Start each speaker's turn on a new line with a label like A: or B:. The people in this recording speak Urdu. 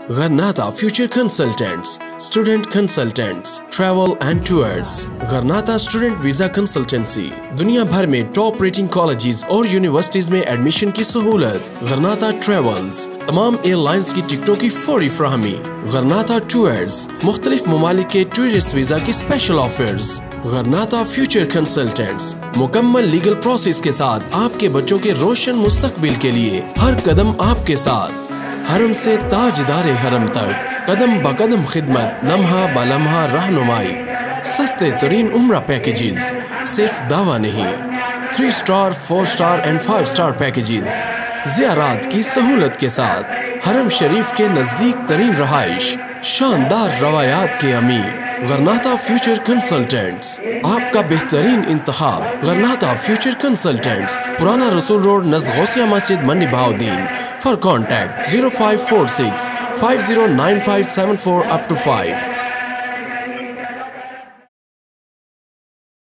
A: غرناطہ future consultants, student consultants, travel and tours. Gharnata student visa consultancy, دنیا بھر میں ٹاپ ریٹنگ کالجز اور یونیورسٹیز میں ایڈمیشن کی سہولت۔ غرناطہ ٹریولز، تمام ایئر لائنز کی ٹکٹوں کی فوری فراہمی۔ غرناطہ ٹورز، مختلف ممالک کے ٹورسٹ ویزا کی special offers. Gharnata future consultants, مکمل لیگل پروسیس کے ساتھ آپ کے بچوں کے روشن مستقبل کے لیے ہر قدم آپ کے ساتھ۔ حرم سے تاجدار حرم تک قدم با قدم خدمت، لمحہ با لمحہ رہنمائی۔ سستے ترین عمرہ پیکیجز، صرف دعویٰ نہیں، 3 star, 4 star and 5 star packages. زیارات کی سہولت کے ساتھ، حرم شریف کے نزدیک ترین رہائش، شاندار روایات کے امیر۔ غرناطہ فیوچر کنسلٹنٹس، آپ کا بہترین انتخاب۔ غرناطہ فیوچر کنسلٹنٹس، پرانا رسول روڈ، نزد غوثیہ مسجد، Mandi Bahauddin. For contact 0546 509574 up to 5۔